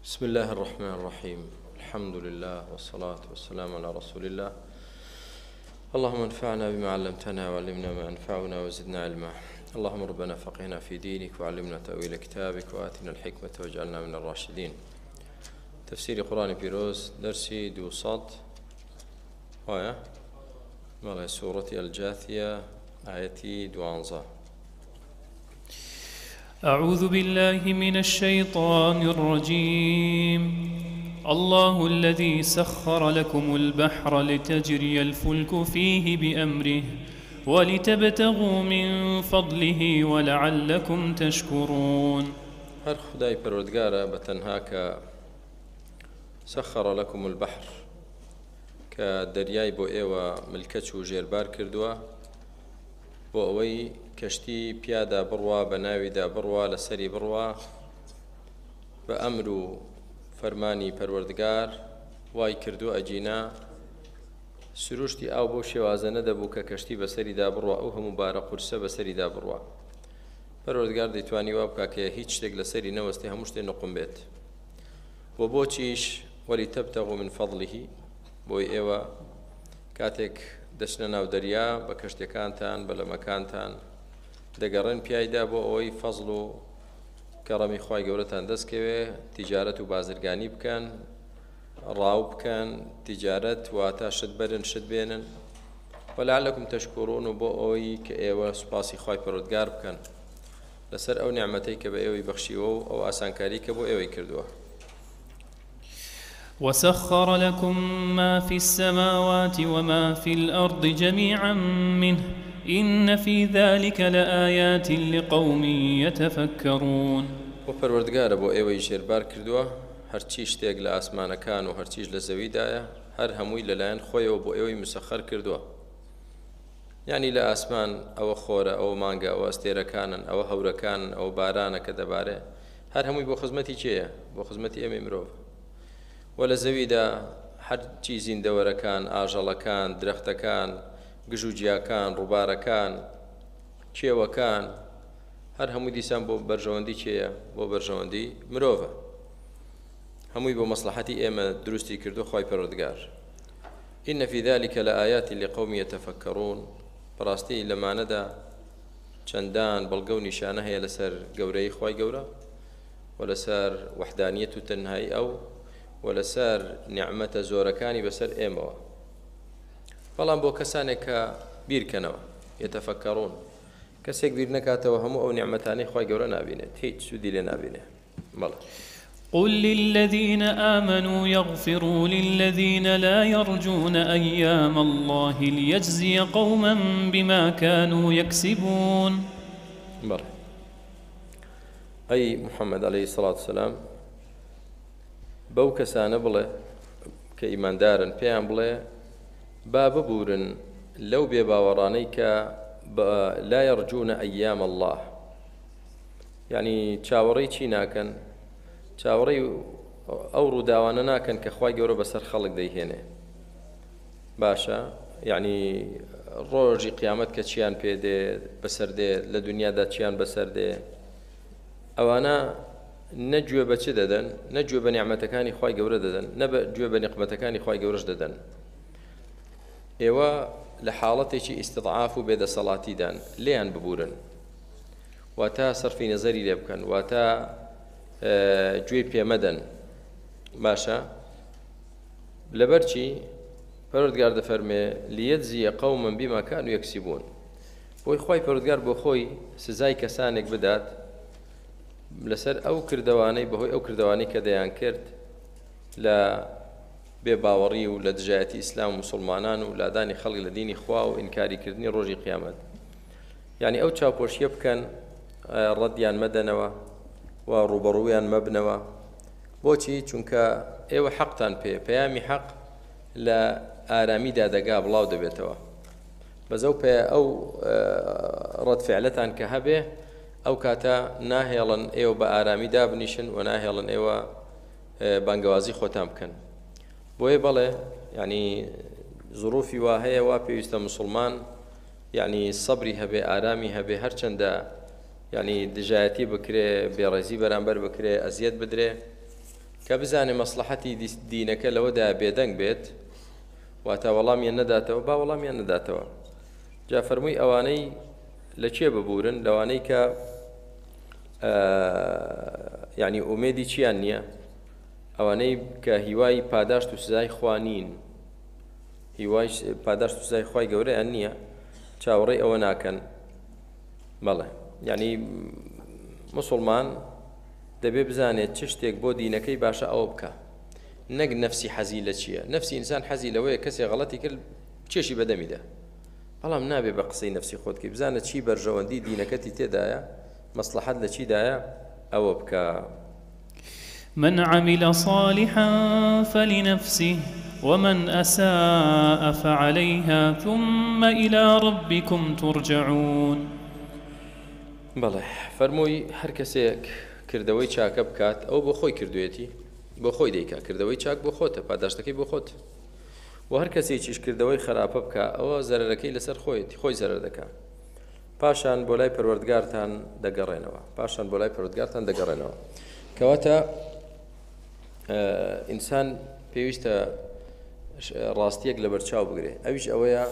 بسم الله الرحمن الرحيم. الحمد لله والصلاة والسلام على رسول الله. اللهم انفعنا بما علمتنا وعلمنا ما ينفعنا وزدنا علما. اللهم ربنا فقهنا في دينك وعلمنا تأويل كتابك وآتنا الحكمة واجعلنا من الراشدين. تفسير قرآن بيروز درسي دو صد ويا سورة الجاثية آيتي دوانزا. أعوذ بالله من الشيطان الرجيم. الله الذي سخر لكم البحر لتجري الفلك فيه بأمره ولتبتغوا من فضله ولعلكم تشكرون. هر خداي پروردگارا بتنهاك سخر لكم البحر كدرياي بو ايوه ملكتشو جيربار كردوا بو اوي كشتي بيادا بروا بناويدا بروا لسري بروا بأمر فرماني پروردگار واي كردو اجينا سروشتي او بو شوازه ندبو كشتي بسري دا بروا او هم مبارق قرسه بسري دا بروا پروردگار ديتواني وابكا كي هيچ شتێک لسري نوستي هموشتي نقم بيت وبو چيش ولتبتغوا من فضله بوي ايوه كاتك دشنا ناو دريا بكشتكانتان بلا مكانتان دەگەڕێن پیایدا بۆ ئەوەی فەزڵ و کەڕەمی خوای گەورەتان دەستکەوێ تیجارەت و بازرگانی بکەن ڕاو بکەن تیجارەت واتە شت بەرن شت بێنن وەلعلەکم تەشکوڕون و بۆ ئەوەی کە ئێوە سوپاسی خوای پەروەردگار بکەن لەسەر ئەو نیعمەتەی کە بە ئێوەی بەخشیوە و ئەو ئاسانکاری کە بۆ ئێوەی کردووە. وسخر لكم ما في السماوات وما في الأرض جميعا منه إن في ذلك لآيات لقوم يتفكرون. وپەروەردگارە بۆ ئێوەی ژێربار کردووە هەرچی شتێک لە ئاسمانەکان و هەرچیش لە زەویدایە هەر هەمووی لەلایەن خۆیەوە بۆ ئێوەی مسەخەر کردووە. یعنی لە ئاسمان ئەوە خۆرە ئەوە مانگە ئەوە ئەستێرەکانن ئەوە هەورەکانن ئەوە بارانە کە دەبارێ هەر هەمووی بۆ خزمەتی چێیە بۆ خزمەتی ئێمەی مرۆڤ و لە زەویدا هەرچی زیندەوەرەکان ئاژەڵەکان درەختەکان گژوجیاکان ڕووبارەکان کێوەکان هەر هەمووی دیسان بۆ بەرژەوەندی چێیە بۆ بەرژەوەندی مرۆڤە هەمووی بۆ مەسلحەتی ئێمە دروستی کردو خوای پەروەردگار. إن في ذلك لآيات لقوم يتفكرون. بەڕاستی لەمانەدا چەندان بەڵگە و نیشانە هەیە لەسەر گەورەی خوای گەورە و لەسەر وەحدانیەت و تەنهایی ئەو و لەسەر نیعمەتە زۆرەکانی بەسەر ئێمەوە بەڵام بۆ کەسانێک کە بیرکەنەوە یتەفەکەڕون کەسێک بیر نەکاتەوە هەموو ئەو نیعمەتانەی خوای گەورە نابینێت هیچ سوودی لێ نابینێ. بەڵێ قل للذين آمنوا يغفروا للذين لا يرجون أيام الله ليجزي قوما بما كانوا يكسبون. بەڵێ ئەی محەممەد عەلەیهی سەڵات وسەلام بەو کەسانە بڵێ کە ئیماندارن پێیان بڵێ با ببورن لەو بێباوەڕانەی کە لا يرجون أيام الله یعنی چاوەڕێی چی ناکەن چاوەڕێی ئەو ڕووداوانە ناکەن کە خوای گەورە بەسەر خەڵک دەیهێنێ باشە یعنی ڕۆژی قیامەت کە چیان پێدێ بەسەر دێ لە دنیادا چیان بەسەر دێ ئەوانە نەگوێ بە چ دەدەن نەگوێ بە نیعمەتەکانی خوای گەورە دەدەن نەگوێ بە نیقمەتەکانی خوای گەورەش دەدەن ئێوە لە حاڵەتێکی ئیستضعاف و بێدەسەڵاتیدان لێیان ببورن واتە سەرفی نەزەری لێ بکەن واتە گوێی پێمەدەن باشە لەبەرچی پەروەردگار دەفەرمێ لیەجزیە قەومن بیما کانوا یەکسیبون بۆی خوای پەروەردگار بۆ خۆی سزای کەسانێک بدات لەسەر ئەو کردەوانەی بەهۆی ئەو کردەوانەی کە دەیان کرد لە بێباوەڕی و لە دژایەتی ئیسلام و موسڵمانان و لادانی خەڵک لە دینی خوا و ئینکاریکردنی ڕۆژی قیامەت یعنی ئەو چاوپۆشیە بکەن ڕەدیان مەدەنەوە و ڕوبەڕوویان مەبنەوە بۆچی چونکە ئێوە حەقتان پەیامی حەق لە ئارامیدا دەگا بڵاو دەبێتەوە بەزەو پێ ئەو ڕەتفعلەتان کە هەبێ ئەو کاتە ناهێڵن ئێوە بە ئارامی دابنیشن و ناهێڵن ئێوە بانگەوازی خۆتان بکەن بۆیە بەڵێ یعنی زروفی وا هەیە وا پێویستە موسڵمان یعنی سەبری هەبێ ئارامی هەبێ هەرچەندە یعنی دژایەتی بکرێ بێڕێزی بەرامبەر بکرێ ئەزیەت بدرێ کە بزانێ مەسلحەتی دینەکە لەوەدا بێدەنگ بێت واتە وەڵامیان نەداتەوە با وەڵامیان نەداتەوە. جا فەرمووی ئەوانەی لە چێ ببورن لەوانەی کە یعنی ئومێدی چیان نییە، ئەوانەی کە هیوای پاداشت و سزای خوانین، هیوای پاداشت و سزای خوای گەورەیان نییە، چاوەڕێی ئەوە ناکەن. بەڵێ یعنی مسلمان دەبێ بزانێت چ شتێک بۆ دینەکەی باشە ئەوە بکە، نەک نەفسی حەزی لە چییە. نەفسی ئینسان حەزی لەوەیە کەسێک غەڵەتی کرد چێشی بەدەمیدا، بەڵام نابێ بە قسەی نەفسی خۆتکەی، بزانە چی بەرژەوەندی دینەکەتی تێدایە، مەسلحەت لە چیدایە، ئەوە بکە. من عمل صالحا فلنفسه ومن أساء فعليها ثم إلى ربكم ترجعون. بەڵێ فەرمووی هەر کەسێک کردەوەی چاکە بکات ئەو بۆ خۆی کردوێتی، بۆ خۆی دەیکا، کردەوەی چاک بۆ خۆتە، پاداشتەکەی بۆ خۆت. و هەر کەسێکیش کردەوەی خراپە بکە ئەوە زەرەرەکەی لەسەر خۆیەتی، خۆی زەرەر دەکا. پاشان بۆ لای پەروەردگارتان دەگەڕێنەوە، پاشان بۆ لای پەروەردگارتان دەگەڕێنەوە. کەواتە ئینسان پێویستە ڕاستیەک لە بەرچاو بگرێ، ئەویش ئەوەیە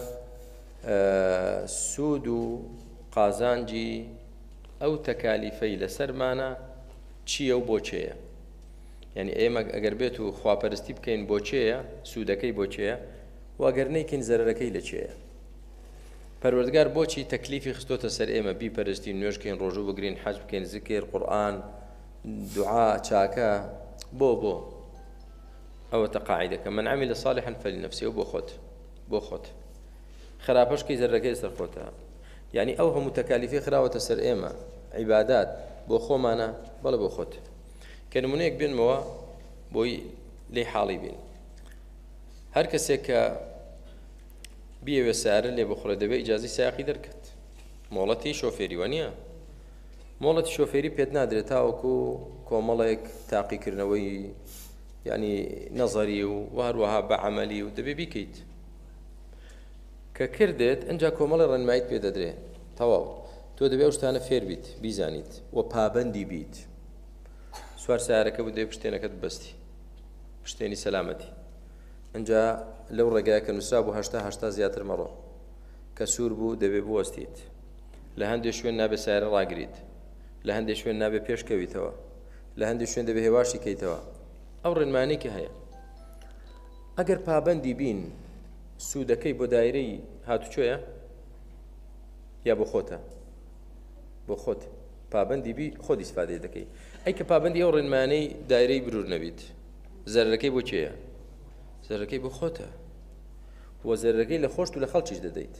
سوود و قازانجی ئەو تەکالیفەی لەسەرمانە چییە و بۆچێیە. یعنی ئێمە ئەگەر بێت و خواپەرستی بکەین بۆچێیە، سوودەکەی بۆچێیە، و ئەگەر نەیکەین زەرەرەکەی لەچێیە. پەروەردگار بۆچی تەکلیفی خستۆتە سەر ئێمە بیپەرستین، نوێژکەین، ڕۆژوو بگرین، حەج بکەین، زیکر، قورئان، دوعا، چاکە، بۆ ئەوە تەقاعیدەکە. من عمل صالحا فلنفسه، و بۆ خۆت خراپەشکەی زەرەرەکەی سەر خۆتە. یعنی ئەو هەموو تەکالیفی خراوەتە سەر ئێمە عیبادات بۆ خۆمانە، بەڵێ بۆ خۆت. کە نمونەیەک بێنمەوە بۆی لێی حاڵی بین. هەر کەسێک کە بیەوێ سیارە لێ بخڕێ دەبێ ئیجازەی سایقی دەرکەت، مۆڵەتی شۆفێری وە نییە. مۆڵەتی شۆفێری پێت نادرێت تاوەکو کۆمەڵێک تاقیکردنەوەی یعنی نەزەری و هەروەها بە عەمەلی و دەبێ بیکەیت. کە کردێت ئەنجا کۆمەڵی ڕێنماییت پێ دەدرێ، تەواو تۆ دەبێ ئەو شتانە فێر بیت، بیزانیت و پابەندی بیت. سوار سیارەکە بوو دەبێ پشتێنەکەت بەستی، پشتێنی سەلامەتی. ئەنجا لەو ڕێگایە کە نووسرا بوو 80 زیاتر مەڕۆ، کە سوور بوو دەبێ بوەستیت. لە هەندێک شوێن نابێ سیارە ڕاگریت، لە هەندێک شوێن نابێ پێشکەویتەوە، لە هەندێک شوێن دەبێ هێواشی کەیتەوە. ئەو ڕێنمانێکی هەیە. ئەگەر پابەندی بین سوودەکەی بۆ دایرەی هاتوچۆیە یا بۆ خۆتە؟ بۆ خۆت پابەندی بی خۆت ئیسفادەی دەکەی. ئەی کە پابەندی ئەو ڕێنمانەی دایرەی برور نەبیت، زەرەرەکەی بۆ چێیە؟ زەرەرەکەی بۆ خۆتە، وە زەرەرەکەی لە خۆشت و لە خەڵکیش دەدەیت.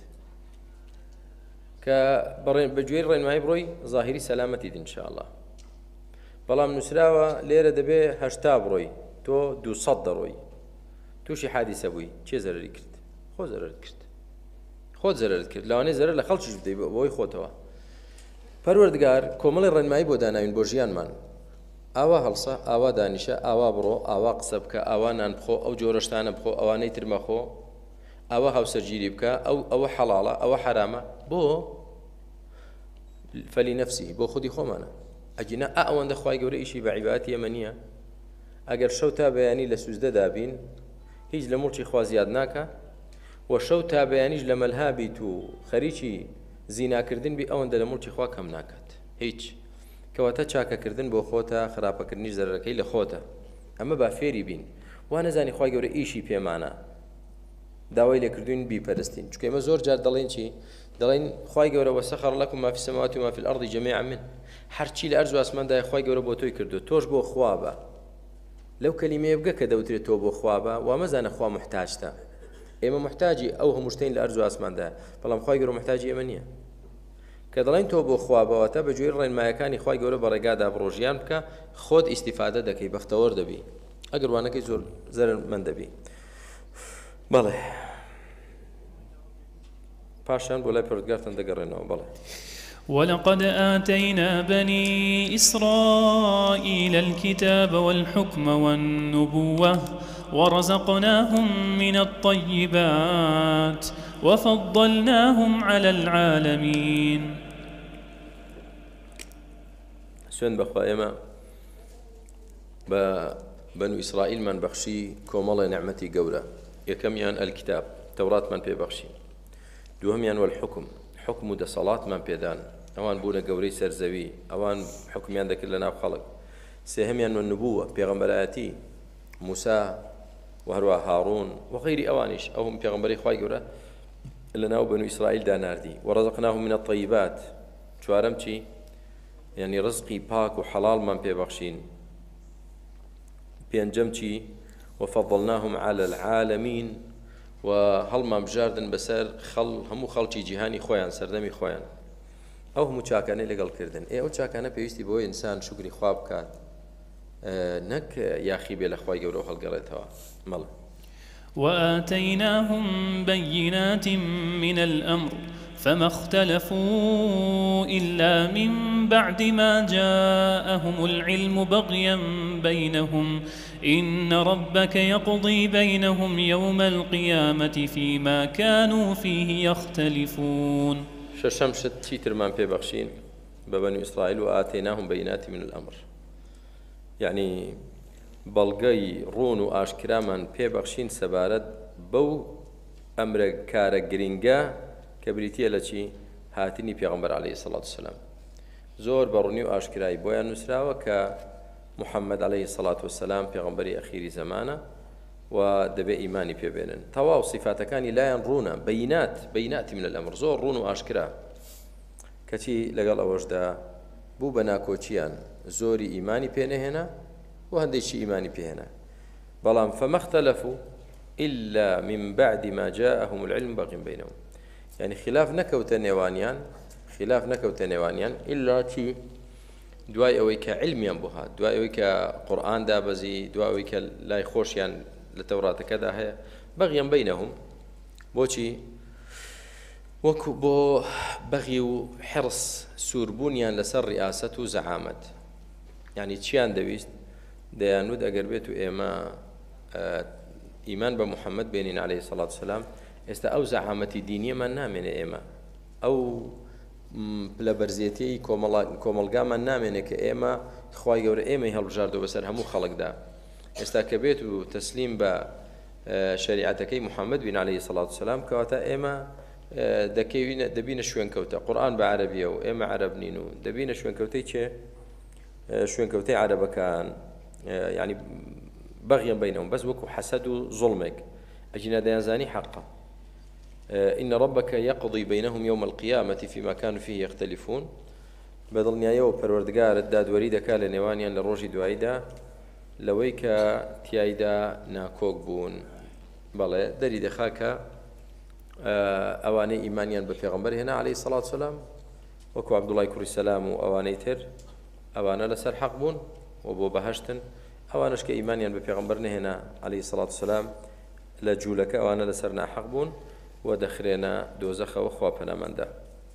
کە بەگوێی ڕێنمایی بڕۆی زاهیری سەلامەتیت ئینشاءڵڵا. بەڵام نووسراوە لێرە دەبێ 80 بڕۆی، تۆ 200 دەڕۆی، تووشی حادیسە بووی، چێ زەرەری کرد؟ خۆ زەرەرت کرد، خۆت زەرەرت کرد، لەوانەیە زەرەر لە خەڵکیش بدەی بۆی خۆتەوە. پەروەردگار کۆمەڵی ڕێنمایی بۆ داناوین بۆ ژیانمان. ئاوا هەڵسە، ئاوا دانیشە، ئاوا بڕۆ، ئاوا قسە بکە، ئاوا نان بخۆ، ئەو جۆرە شتانە بخۆ، ئەوانەی تر مەخۆ، ئەوە هاوسەرگیری بکە، ئەوە حەڵاڵە، ئەوە حەرامە. بۆ فەلینەفسی، بۆ خودی خۆمانە. ئەگینا ئەوەندە خوای گەورە ئیشی بە عیبادەتی ئێمە نییە. ئەگەر شەو تا بەیانی لە سوزدە دابین هیچ لە موڵکی خوا زیاد ناکە، و شەو تا بەیانیش لە مەلها بیت و خەریکی زیناکردن بی ئەوەندە لە موڵکی خوا کەم ناکات هیچ. کەواتە چاکەکردن بۆ خۆتە، خراپەکردنیش زەرەرەکەی لە خۆتە. ئەمە با فێری بین، وا نەزانی خوای گەورە ئیشی پێمانە، داوای لێکردوین بیپەرستین. چونکە ئێمە زۆر جار دەڵێن چی؟ دەڵێن خوای گەورە وەسەخەر لەکم ما فی السەماوات و ما فی الأرض جەمیعا من، هەرچی لە ئەرز و ئاسماندایە خوای گەورە بۆ تۆی کردو، تۆش بۆ خوا بە. لەو کەلیمەیە بگە کە دەوترێت تۆ بۆ خوا بە، وا مەزانە خوا محتاجتە. ئێمە محتاجی ئەو هەموو شتین لە ئەرز و ئاسماندایە، بەڵام خوای گەورە محتاجی ئێمە نییە. کە دەڵێن تۆ بۆ خوا بەوەتە بەگوێی ڕێنمایەکانی خوای گەورە بە ڕێگادا بڕۆژیان بکە، خۆت ئیستیفادە دەکەی، بەختەوەر دەبی، ئەگەر وانەکەی زۆر زەرمەند دەبی. بەڵێ پاشان بۆ لای پەروەردگارتان دەگەڕێنەوە. بەڵێ ولقد آتينا بني إسرائيل الكتاب والحكم والنبوة ورزقناهم من الطيبات وفضلناهم على العالمين. سوێن بەخوا ئێمە بە بنو إسرائيل من بخشي كومل نعمتي قورة يكميان الكتاب توراة من بيبخشي دوهميان والحكم حكم دا صلاة من بيدان أوان بونا قوري سرزوي أوان حكميان ذاك لنا خلق سيهميان والنبوة بيغمبراتي موسى وهروا هارون وغير أوانيش أو هم بيغمبري خواي قورة لنا بنو إسرائيل داناردي ورزقناهم من الطيبات شوارمتي يعني رزقي باك وحلال من بيبخشين بينجمتي وفضلناهم على العالمين وهل ما بجاردن بسر همو خلقي جهاني خويان سردمي خويان أو همو چاكاني لقل كردن أو چاكانا بيوستي بو إنسان شكري خواب كات نك ياخي بيلا خواي قولو خلقريتها ملا وآتيناهم بينات من الأمر فما اختلفوا إلا من بعد ما جاءهم العلم بغيا بينهم إن ربك يقضي بينهم يوم القيامة فيما كانوا فيه يختلفون ششمشت تيتر من بيبخشين ببني إسرائيل وآتيناهم بينات من الأمر يعني بلغي رون وآشكرا من بيبخشين سبارد بو أمر كار جرينجا كبريتية التي هاتني بيغمبر عليه الصلاة والسلام زور بروني وآشكراي بويا نسراوة كمحمد عليه الصلاة والسلام بيغمبري أخير زمانه ودبي إيماني بيبينن تواو صفات كان لا ينرون بينات من الأمر زور رون وآشكرا كتي لقال أوجدا بو بناكوتيان زوري إيماني بينه هنا وهنديش إيماني بيهنا بلام فما اختلفوا إلا من بعد ما جاءهم العلم بغي بينهم يعني خلاف نكوت نيوانيان إلا تي دواي أويك علميا بها دواي أويك قرآن دابزي دواي أويك لا يخوش يعني لتوراة كذا هي بغيا بينهم بوشي وكو بو بغي وحرص سوربونيان لسر رئاسة وزعامة يعني تشيان دويست ديانود أجر بيتو إيما إيمان بمحمد بينين عليه الصلاة والسلام استا أو زعامة دينية من نامن إيما أو بلا برزيتي كوملقا من نامن كإيما خواي جور إيما هالجاردو بسر همو خلق دا استا كبيتو تسليم با شريعتك محمد بين عليه الصلاة والسلام كواتا إيما دبينا شوين كوتا قرآن بعربية وإيما عرب نينو دبينا شوين كوتي چه شوين كوتي عربا كان يعني بغيا بينهم بس وكو حسد ظلمك أجنا ديانزاني حقا إن ربك يقضي بينهم يوم القيامة فيما كانوا فيه يختلفون بدل نيايو پروردگار الداد وريدا كالا نيوانيا لروجي دوايدا لويكا تيايدا ناكوك بون بله دري دخاكا أواني إيمانيا بفيغمبر هنا عليه الصلاة والسلام وكو عبد الله كوري السلام وأواني تر أوانا لسر حق بون وبو بهشتن أوانش كإيمانيا بفيغمبرنا هنا عليه الصلاة والسلام لجولك أوانا لسرنا حق بون ودخلنا دوزخ وخوابنا من دا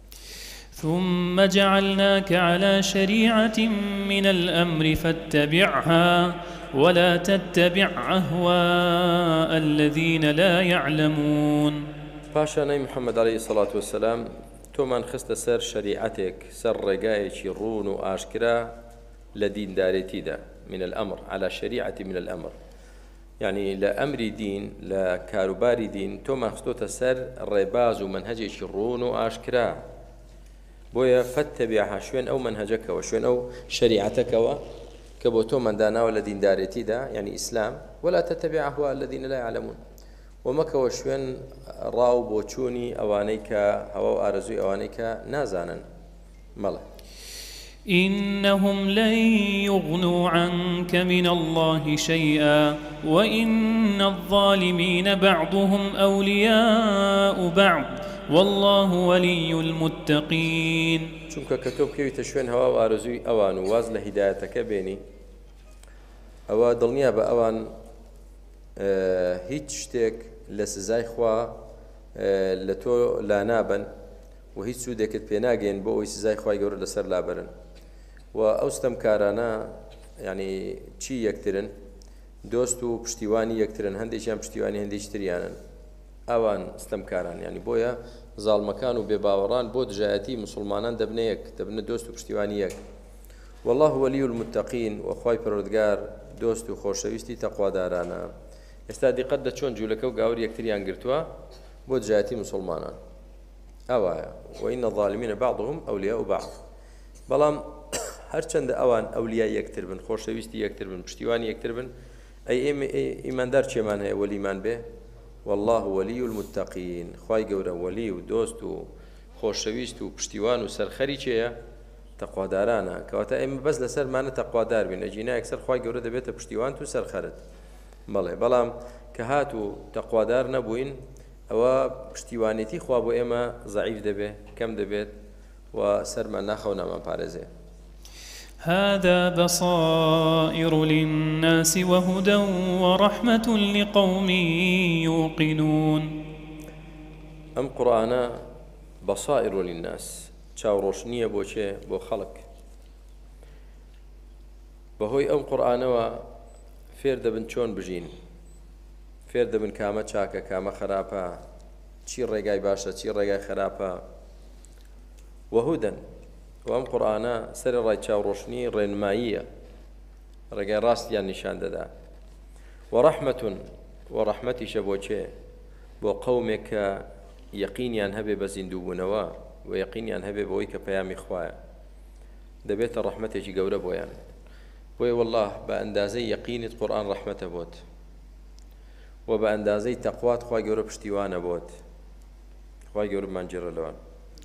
ثم جعلناك على شريعة من الأمر فاتبعها ولا تتبع أهواء الذين لا يعلمون باشا محمد عليه الصلاة والسلام تومان خست سر شريعتك سر رقايك رون وآشكرا لدين داريتي دا من الأمر على شريعة من الأمر يعني لأمر دين لكاروباري دين توما خستوتا سر الرباز ومنهجي شرون وآشكرا بويا فاتبعها شوين أو منهجك وشوين أو شريعتك كبو توما دانا والذين داريتي دا يعني إسلام ولا تتبع أهواء الذين لا يعلمون ومك وشوين راو بوچوني أوانيك هوا أرزوي أوانيك نازانا ملا إنهم لن يغنوا عنك من الله شيئا وإن الظالمين بعضهم أولياء بعض والله ولي المتقين چونك كتب كيوي تشوين هوا وارزوي أوان واز لهدايتك بيني أوا دلنيا بأوان هيت شتيك لسزاي خوا لتو لا نابن وهيت سودك بيناجين بو سزاي خوا يقول لسر لابرن وأوستم كارانا يعني شي يكترن دوستو بشتيواني يكترن هنديش يام بشتيواني هنديش تريانا أوان استمكاران يعني بويا ظالمكان وبباوران بود جايتي مسلمانان دبنيك دبن دوستو بشتيوانيك والله ولي المتقين وخواي پروردگار دوست و خۆشەویستی تەقوادارانە. ئێستا دیقەت دە چۆن جوولەکە و گاوری یەکتریان گرتووە بۆ دژایەتی مسلمانان. ئەوایە وئین الظالمین بعضهم ئەولیاء بعض. بەڵام هەرچەندە ئەوان ئەولیا یەکتر بن، خۆشەویستی یەکتر بن، پشتیوانی یەکتر بن، ئەی ئێمە ئیماندار چێمان هەیە وەلیمان بێ؟ والله ولي المتقين. خوای گەورە وەلی و دۆست و خۆشەویست و پشتیوان و سەرخەری چێیە؟ تەقوادارانە. کەواتە ئێمە بەس لەسەرمانە تەقوادار بین، ئەجینا یەکسەر خوای گەورە دەبێتە پشتیوان و سەرخەرت. بەڵێ بەڵام کە هات و تەقوادار نەبووین ئەوە پشتیوانێتی خوا بۆ ئێمە ضعیف دەبێ، کەم دەبێت و سەرمان ناخەو نامان پارێزێ. هذا بصائر للناس وهدى ورحمة لقوم يوقنون. ئەم قورئانە بەصائر للناس، چاوڕۆشنیە بۆ چێ؟ بۆ خەڵک. بەهۆی ئەم قورئانەوە فێر دەبن چۆن بژین، فێر دەبن کامە چاکە کامە خراپە، چی ڕێگای باشە چی ڕێگای خراپە. وهودەن، و ئەم قورئانە سەر ڕای چاوڕۆشنی ڕێنماییە، ڕێگای ڕاستیان نیشان دەدا. وەڕەحمەتون، و ڕەحمەتیشە بۆ چێ؟ بۆ قەومێک کە یەقینیان هەبێ بە زیندووبوونەوە و یەقینیان هەبێ بەوەی کە پەیامی خوایە، دەبێتە ڕەحمەتێکی گەورە بۆیان. بۆیە والله بە ئەندازەی یەقینت قورئان ڕەحمەتە بۆت، و بە ئەندازەی تەقوات خوای گەورە پشتیوانە بۆت. خوای گەورە بمانگیڕە لەوان.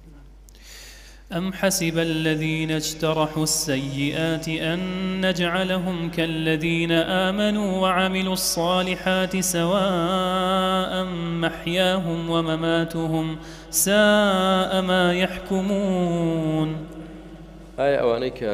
أم حسب الذين اجترحوا السيئات أن نجعلهم كالذين آمنوا وعملوا الصالحات سواء محياهم ومماتهم ساء ما يحكمون. ئایا ئەوانەی کە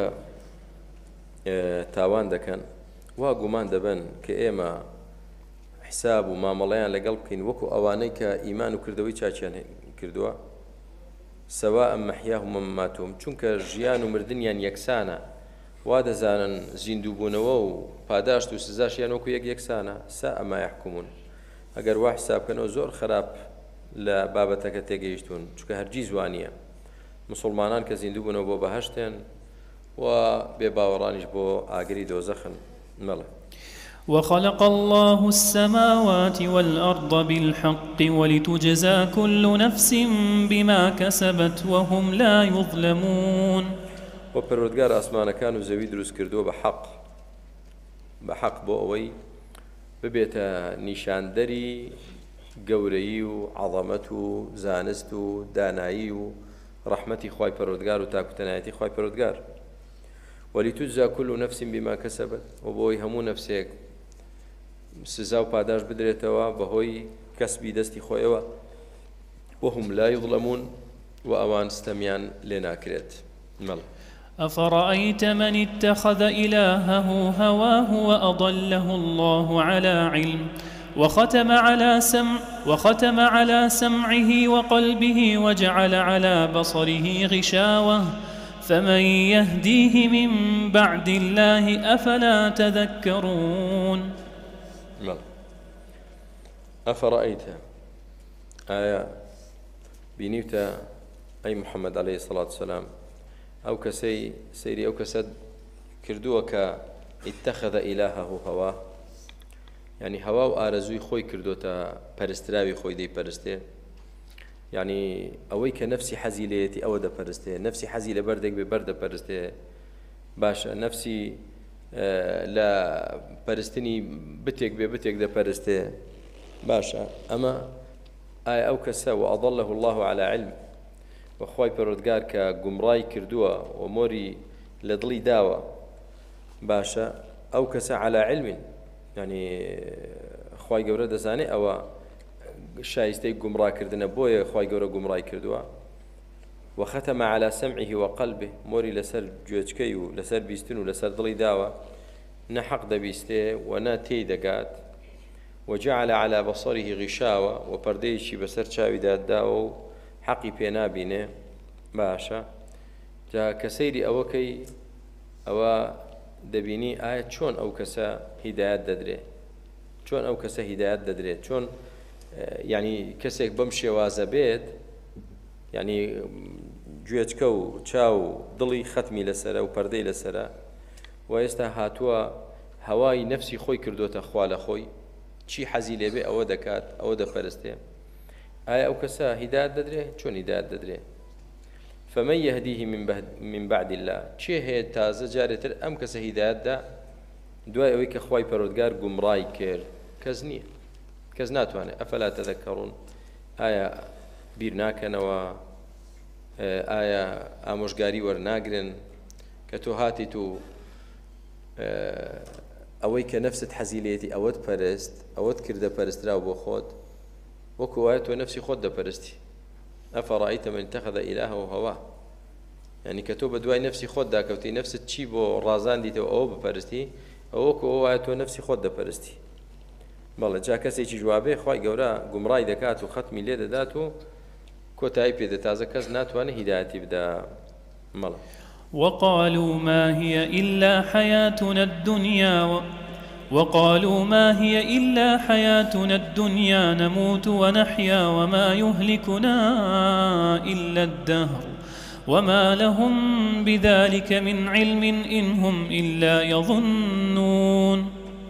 تاوان دەکەن وا گومان دەبن کە ئێمە حساب و مامەڵەیان لەگەڵ بکەین وەکو ئەوانەی کە ئیمان و کردەوەی چاچیان کردووە؟ سەواء مەحیاهم ومەماتهم، چونکە ژیان و مردنیان یەکسانە، وا دەزانن زیندووبوونەوە و پاداشت و سزاشیان وەکو یەکسانە. ساء ما يحكمون. ئەگەر وا حسابکەنەوە زۆر خراپ لە بابەتەکە تێگەیشتون، چونکە هەرگیز وانە مسلمانان کە زیندووبوونەوە بۆ بەهەشتێن و بێباوەڕانیش بۆ ئاگری دۆزەخن. مەڵێ وخلق الله السماوات والأرض بالحق ولتجزى كل نفس بما كسبت وهم لا يظلمون. وپروردگار ئاسمانەکان و زەوی دروست کردووە بە حەق بۆ ئەوەی ببێتە نیشاندەری گەورەیی و عەظەمەت و زانست و دانایی و ڕەحمەتی خوای پەروەردگار و تاکوتەنایەتی خوای پەروەردگار. ولتجزى كل نفس بما كسبت، و بۆی هەموو نەفسێک سزا و پاداش بدرێتەوە بەهۆی کەسبی دەستی خۆیەوە. وهم لا يظلمون، و ئەوان ستەمیان لێ ناکرێت. مەڵ أفرأيت من اتخذ إلهه هواه وأضله الله على علم وختم على سمعه وقلبه وجعل على بصره غشاوة فمن يهديه من بعد الله أفلا تذكرون. أفرأيت، آية بنيوتا أي محمد عليه الصلاة والسلام، أو كسي سيري أو كسد كردوك اتخذ إلهه هواه، يعني هوا وآرزوي خوي كردوتا پرستراوي خوي دي پرسته، يعني أويك نفسي حزي ليتي أو دا پرسته، نفسي حزي لبردك ببرد پرسته، باشا نفسي لا پرستني بتك ببتك دا پرسته، باشا أما آية أو كسا وأضله الله على علم، وخواي پروردگار كا گمراي كردوا وموري لدلي داوا، باشا أو كسا على علم، يعني خواي گەورە دەزانێ ئەوە شایستەی گومڕا کردنە بۆیە خواي گەورە گومڕای کردووە. وختم على سمعه وقلبه، مۆری لەسەر گوێچکەی و لەسەر بیستن و لەسەر دڵی داوە، نە حەق دەبیستێ و نە تێی دەگات. وجعل على بصره غشاوة، وپەردەیەکی بەسەر چاویدا داوە و حەقی پێ نابینێ. باشە جا کە سەیری ئەوەکەی ئەوە دەبینی ئایا چۆن ئەو کەسە هیدایەت دەدرێت، چۆن ئەو کەسە هیدایەت دەدرێت، چۆن یعنی کەسێک بەم شێوازە بێت، یعنی گوێچکە و چاو دڵی ختمی لەسرە و پەردەی لەسرە و ئێستا هاتووە هەوای نەفسی خۆی کردوتە خوا لە خۆی چی حەزی لێبێ ئەوە دەکات ئەوە دەپەرستێ ئایا ئەو کەسە هیدایەت دەدرێ چۆن هیدایەت دەدرێ فمن يهديه من بعد الله چی هەیە تازە جارێتر ئەم کەسە هیدایەتدا دوای ئەوەی کە خوای پەروەردگار گومڕای کرد کەس نییە کەس ناتوانێت ئەفەلا تەذەکەڕون ئایا بیر ناکەنەوە ئایا ئامۆژگاری وەرناگرن کە تۆ هاتیت و ئەوەی کە نەفست حەزی لێتی ئەوەت پەرست ئەوەت کردە پەرستراو بۆ خۆت وەکو وایە تۆ نەفسی خۆت دەپەرستی ئەفەڕائیتە من اتەخەذە ئیلهەهو هەواه یعنی کە تۆ بە دوای نەفسی خۆت داکەوتی نەفست چی بۆ ڕازاندیتەوە ئەوە بپەرستی ئەوە وەکو ئەوە وایە تۆ نەفسی خۆت دەپەرستی بەڵێ جا کەسێکی جوابێ خوای گەورە گومڕای دەکات و ختمی لێ دەدات و کۆتایی پێدە تازە کەس ناتوانێت هیدایەتی بدا مەڵە وقالوا ما هي إلا حياتنا الدنيا وقالوا ما هي إلا حياتنا الدنيا نموت ونحيا وما يهلكنا إلا الدهر وما لهم بذلك من علم إن هم إلا يظنون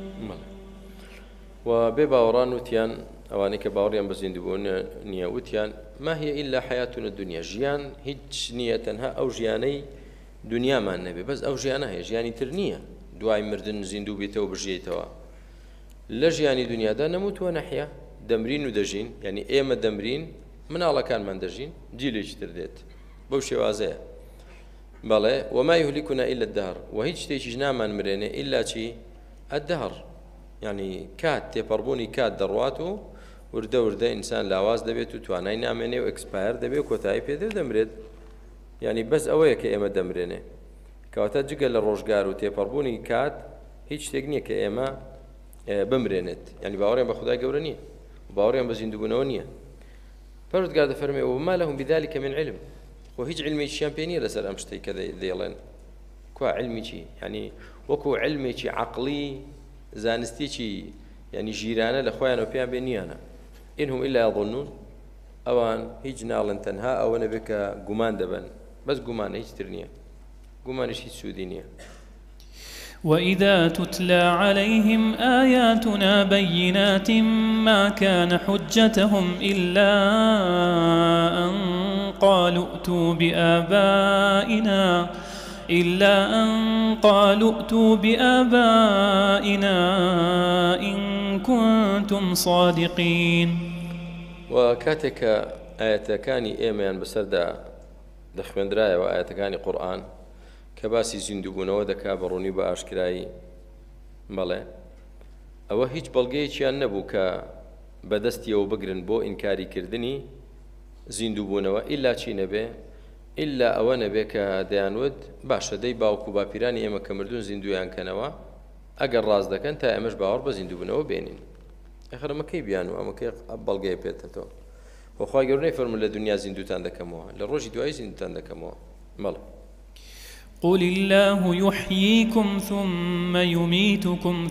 وبباوران وتيان أواني كباوريان بزيندبون نيا وتيان ما هي إلا حياتنا الدنيا جيان هيج نيتها أو جياني دنيا ما النبي بس أو جيانا هي جياني ترنية دواي مردن زيندو بيتو بجيتوا لا جياني دنيا دا نموت ونحيا دمرين ودجين يعني إيما دمرين من الله كان من دجين جيليش ترديت بوشي وازيه بله وما يهلكنا إلا الدهر وهيج تيجينا من مرينه إلا شي الدهر يعني كات تيبربوني كات درواتو ورده إنسان لاواز دبيت وتواناي نامنه وإكسباير دبيت وكوتاي بيده دمرد يعني بس أويا كإما دمرينه كواتا جقل الروجقار وتيبربوني كات هيج تقنية كإما بمرينت يعني باوريان بخداي قورانية وباوريان بزيندوبونونية فرد قاعد فرمي وما لهم بذلك من علم وهيج علمي الشامبيونية لسر أمشتي كذا ذيلين كوا علمي شي يعني وكو علمي شي عقلي زانستي شي يعني جيرانا لأخويا وبيان بينيانا إنهم إلا يظنون أوان هيج نالن تنها أو نبيك قمان دبن بس قمان هيج ترنية قمان هيج سودينية وإذا تتلى عليهم آياتنا بينات ما كان حجتهم إلا أن قالوا ائتوا بآبائنا إن كنتم صادقين وكاتك آياتكاني إيمان بسردا دخوين دراية وآياتكاني قرآن كباسي زندوبونەوە دەکا بەڕوونی بە ئاشکرایی بەڵێ ئەوە هیچ بەڵگەیەکیان نەبوو کە بەدەستیەوە بگرن بۆ ئینکاریکردنی زیندووبوونەوە ئیلا چی نەبێ ئیلا ئەوە نەبێ کە دەیانوت باشە دەی باوکو باپیرانی ئێمە کە مردوون زیندویان کەنەوە ئەگەر ڕاست دەکەن تا ئێمەش باوەڕ بە زیندووبوونەوە بێنین ئەخر ئەمەکەی بیان و ئەمەکەی بەڵگەیە پێێتەوە وەخوای گەورەی فەرموو لە دنیا زیندوتان دەکەمەوە لە ڕۆژی دوای زیندوتان دەکەمەوە مەڵێ قل الله يحييكم ثم يميتكم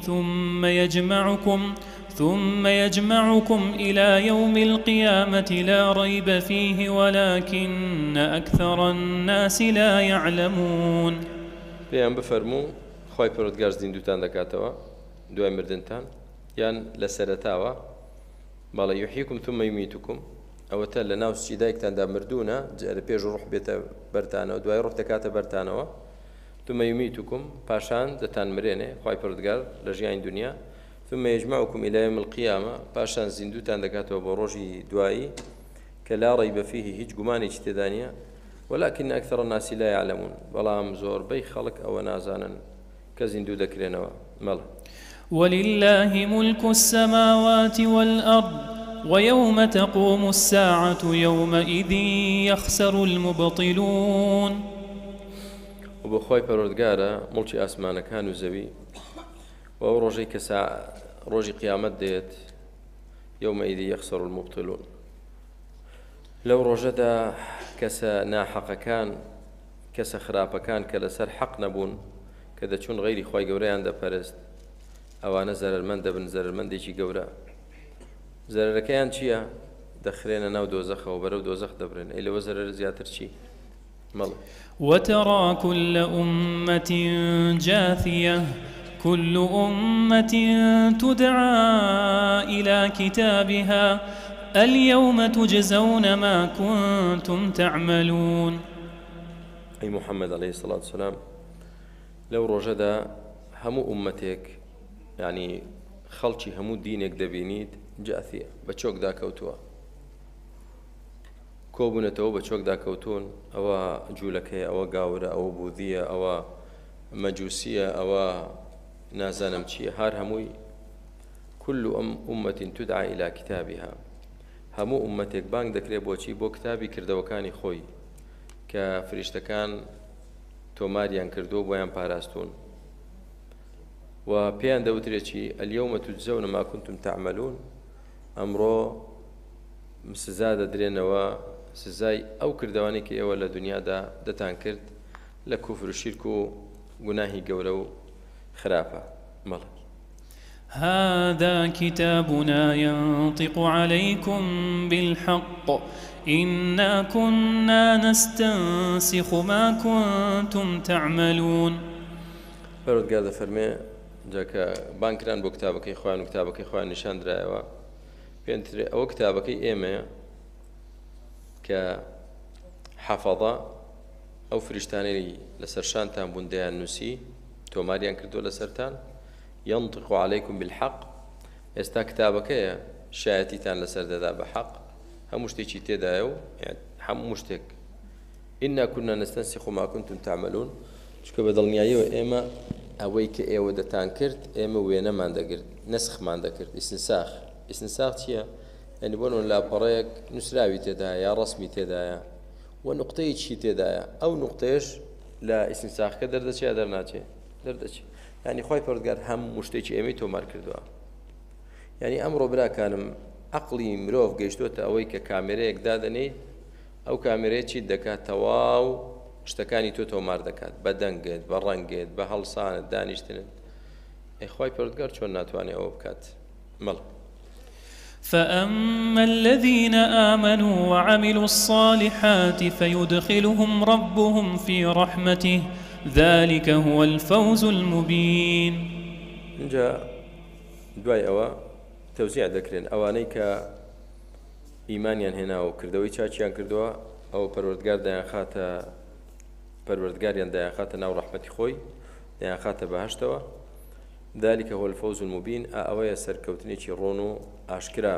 ثم يجمعكم إلى يوم القيامة لا ريب فيه ولكن أكثر الناس لا يعلمون بيان بفرمو خوای پەروەردگار زیندوتان دەکاتەوە دوای مردنتان یان لەسەرەتاوە بەڵێ يحييكم ثم يميتكم ئەوەتە لە ناو سیدایکتاندا مردوونە لە پێش ڕوح بێتە بەرتانەوە دوای ڕوح دەکاتە بەرتانەوە ثم يميتكم پاشان دەتان مرێنێ خوای پەروەردگار لە ژیانی دنیا ثم يجمعكم إلى يوم القيامة پاشان زیندوتان دەکاتەوە بۆ ڕۆژی دوایی کە لا ريب فيه هیچ گومانێکی تێدا نییە ولكن أكثر الناس لا يعلمون بەڵام زۆربەی خەڵک ئەوە نازانن کە زیندوو دەکرێنەوە مەڵە ولله ملك السماوات والأرض ويوم تقوم الساعة يومئذ يخسر المبطلون وبخوي پەروەردگارە مڵکی ئاسمانەکان و زەوی و ئەو ڕۆژەی کە ڕۆژی قیامەت دێت يومئذ يخسر المبطلون لەو ڕۆژەدا کەسە ناحەقەکان کەسە خراپەکان کە لەسەر حەق نەبوون کە دەچوون غەیری خوای گەورەیان دەپەرست ئەوانە زەرەرمەند دەبن زەرەرمەندێکی گەورە زەرەرەکەیان چییە؟ دەخرێنە ناو دۆزەخەوە بەرەو دۆزەخ دەبرێن ئەی لەوە زەرەر زیاتر چی؟ وترى كل أمة جاثية كل أمة تدعى إلى كتابها اليوم تجزون ما كنتم تعملون. أي محمد عليه الصلاة والسلام لو رجد همو أمتك يعني خلشي همو دينك دبينيد جاثية بچوك دا كوتوا كوبونتو بچوك دا كوتون أو جولكي أو قاورة أو بوذية أو مجوسية أو نازانم چیە هەر هەمووی كل أمة تدعى إلى كتابها هەموو ئومەتێک بانگ دەکرێت بۆچی بۆ کتابی کردەوەکانی خۆی کە فریشتەکان تۆماریان کردو بۆیان پاراستون و پێیان دەوترێت چی اليوم تجزون ما كنتم تعملون ئەمڕۆ سزا دەدرێنەوە سزای ئەو کردەوانی کە ئێوە لە دنیادا دەتان کرد لە کوفر و شیرک و گوناهی گەورە و خراپة ملك. هذا كتابنا ينطق عليكم بالحق إنا كنا نستنسخ ما كنتم تعملون. فرد قاعدة فرمي جاك بانكران بو كتابك إخوان وكتابك إخوان نشان درايوا بينتري أو كتابك إيمة كحفظة أو فريشتاني لسرشان تام بنديان نسي تۆماریان کردو لەسەرتان ينطق عليكم بالحق ئێستا کتابەکەیە شایەتیتان لەسەر دەدا بە حەق هەموو شتێکی تێدایە و هەموو شتێک إنا كنا نستنسخ ما كنتم تعملون چکە بە دڵنیاییەوە ئێمە ئەوەی کە ئێوە دەتان کرد ئێمە وێنەمان دەگرت نەسخمان دەکرد ئیسنساخ چییە؟ یعنی بۆ لاپەڕەیەک نووسراوی تێدایە یا ڕەسمی تێدایە و نوقتەیەکی تێدایە ئەو نوقتەیەش لە ئیسنساخەکە دەردەچێت یا دەرناچێت دەردەچێت يعني خوي پەروەردگار هەم مشتێکی ئێمەی تۆمار کردووە يعني ئەمڕۆ براکانم عەقڵی مرۆڤ گەیشتووەتە ئەوەی کە کامێرەیەک دادەنێت ئەو کامێرەیە چیت دەکات تەواو شتەکانی تۆ تۆمار دەکات بە دەنگت بە ڕەنگت بە هەڵسانت دانیشتنت خوي پەروەردگار چۆن ناتوانێت ئەوە بکات مەڵ فأما الذين آمنوا وعملوا الصالحات فيدخلهم ربهم في رحمته ذلك هو الفوز المبين. جاء دوای ئەوە تەوزیع دەکرێن ئەوانەی کە ئیمانیان هێنا و کردەوەی چاچیان کردووە ئەو پەروەردگاریان دایان خاتە ناو ڕەحمەتی خۆی دایان خاتە بەهەشتەوە ذلك هو الفوز المبين أويا سركوتنيشي رونو أشكرا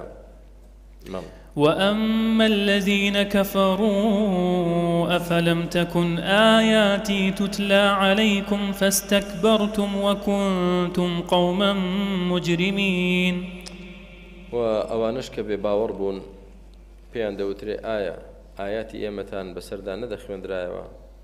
وأما الذين كفروا أفلم تكن آياتي تتلى عليكم فاستكبرتم وكنتم قوما مجرمين. وأوانشك بباور بون بيان دوتري آياتي إيمتان بسردان ندخل درايوا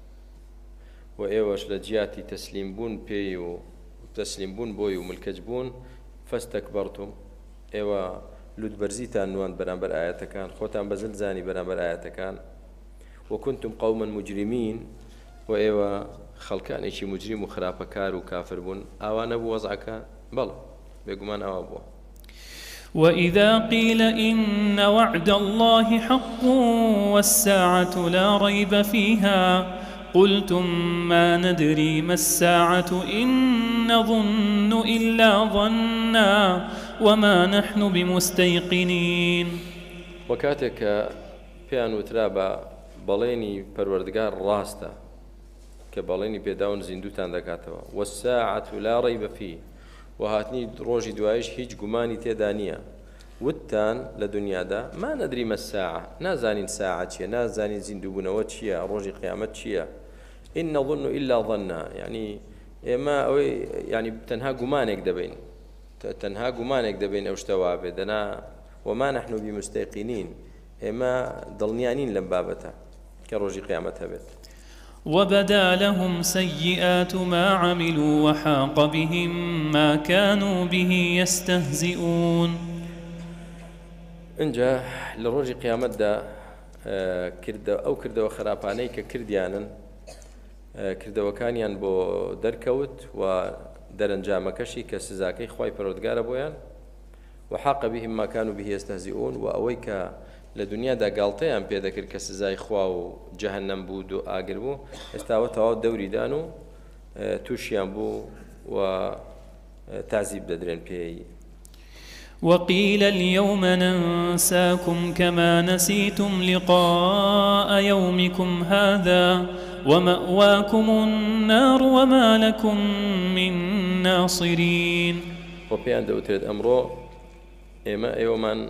وإيوش لجياتي تسليم بون بيو تسليم بون بوي وملكج بون فاستكبرتم ايوا لود برزيتان نوان برامبر آياتكان خوتان بزل زاني برامبر آياتكان وكنتم قوما مجرمين وايوا خلقان ايشي مجرم وخرابكار وكافر بون اوان ابو وضعك بل بيقمان او ابو. وإذا قيل إن وعد الله حق والساعة لا ريب فيها قلتم ما ندري ما الساعة إن نظن إلا ظنا وما نحن بمستيقنين. وكاتك بيان وترابا بليني پروردگار راستا كبليني بيداون زندوتان دكاتوا والساعة لا ريب فيه وهاتني روجي دوايش هيج قماني تيدانية وتان لدنيا دا ما ندري ما الساعة نازانين ساعة چيا نازانين زندوبنا وچيا روجي قيامت چيا إن نظن إلا ظنا يعني ما يعني تنها قمانك دبين تنها قمانك دبين أوشتوا بدنا وما نحن بمستيقنين ما ضلنيانين لبابتها كروجي قيامتها بيت. وبدا لهم سيئات ما عملوا وحاق بهم ما كانوا به يستهزئون. انجا لروجي قيامت دا كردوا خراباني كرديانا کردەوەکانیان بۆ دەرکەوت و دەرەنجامەکەشی کە سزاکەی خوای پەروەردگارە بۆیان وحاق بهم ما كانوا به يستهزئون و ئەوەی کە لە دنیادا گاڵتەیان پێ دەکرد کە سزای خوا و جەهەنەم بوو و ئاگر بوو ئێستاوە تەواو دەوریدان و تووشیان بوو و تعزیب دەدرێن پێی. وقيل اليوم ننساكم كما نسيتم لقاء يومكم هذا ومأواكم النار وما لكم من ناصرين. وبيان دوترد أمرو إما يومان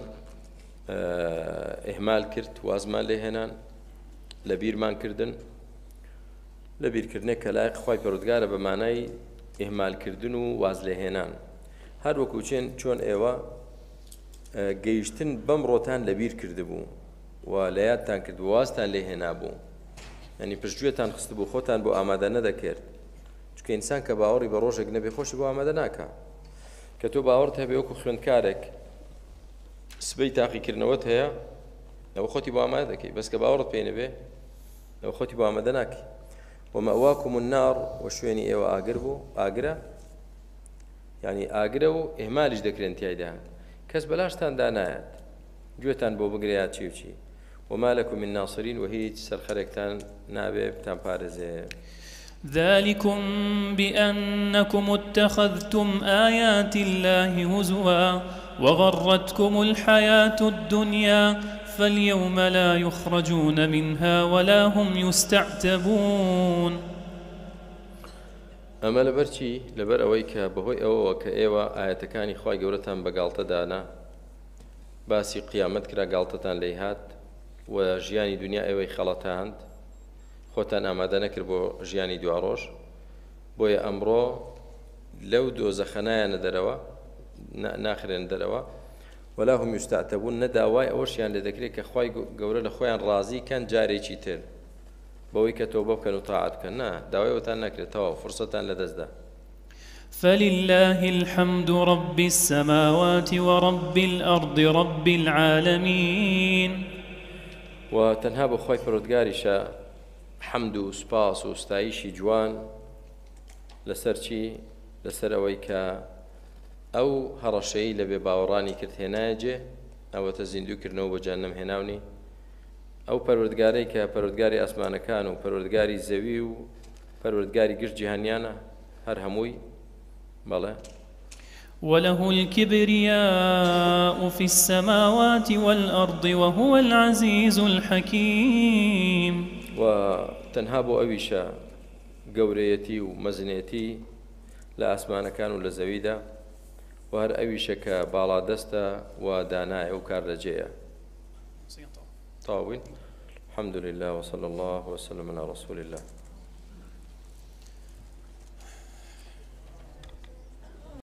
إهمال كرت وازمان لهنان لبير مان كردن لبير كردن كلايق خواي پروردگار بمعنى إهمال كردن واز لهنان هر وەکو چۆن ئێوە گەیشتن بەم ڕۆتان لەبیر کردبوو و لە یادتان کرد وازتان لێ هێنابوو یعنی پشتگوێتان خستبوو خۆتان بۆ ئامادە نەدەکرد چونکە ئینسان کە باوەڕی بە ڕۆژێک نەبێ خۆشی بۆ ئامادە ناکە کە تۆ باوەڕت هەبێ وەکو خوێندکارێک سبەی تاقیکردنەوەت هەیە لەوە خۆتی بۆ ئامادە دەکەی بەس کە باوەڕت پێی نەبێ لەوە خۆتی بۆ ئامادە ناکەی. ومأواكم النار وشوێنی ئێوە ئاگر بوو ئاگرە يعني ئاگرە و ئێمالیش دەکرێن تیایدا کەس بەلاشتان دانایەت گوێتان بۆ بگرێت چی و چی وما لكم من ناصرين و هیچ سەرخەرێکتان نابێ بتان پارێزێ. ذلكم بأنكم اتخذتم آيات الله هزوا وغرتكم الحياة الدنيا فاليوم لا يخرجون منها ولا هم يستعتبون. ئەمە لەبەرچی لەبەر ئەوەی کە بەهۆی ئەوەوە کە ئێوە ئاەتەکانی خوای گەورەتان بە گاڵتەدانا باسی قیامەت کرا گاڵتەتان لێی هات و ژیانی دنیا ئێوەی خەڵەتاند خۆتان ئامادە نەکرد بۆ ژیانی دواڕۆژ بۆیە ئەمڕۆ لەو دۆزەخەنایانە دەرەوە ناخرێن دەرەوە ولا هم يستعتبون نەداوای ئەوەشیان لێ دەکرێت کە خوای گەورە لە خۆیان ڕازی کەن جارێکی تر بەوەی کە تۆبە بکەن و تاعات بکەن نا داوایەوەتان نەکرێتەوە فرسەتان لەدەستدا. فلله الحمد رب السماوات ورب الأرض رب العالمين. وتەنها بۆ خۆی پەروەردگاریشە حەمد و سوپاس و ستایشی جوان لەسەر چی لەسەر ئەوەی کە ئەو هەڕەشەی لە بێ باوەڕانی کرد هێنایەجێ ئەوەتە زیندووکردنەوە بۆ جەهەنەم هێناونی ئەو پەروەردگارەی کە پەروەردگاری ئاسمانەکان و پەروەردگاری زەوی و پەروەردگاری گشت جیهانیانە هەر هەمووی بەڵێ. وله الكبرياء في السماوات والأرض وهو العزيز الحكيم. وتەنها بۆ ئەویشە گەورەیەتی و مەزنێتی لە ئاسمانەکان و لە زەویدا و هەر ئەویشە کە باڵادەستە و دانایە و کارلەجێیە. طاوين الحمد لله وصلى الله وسلم على رسول الله.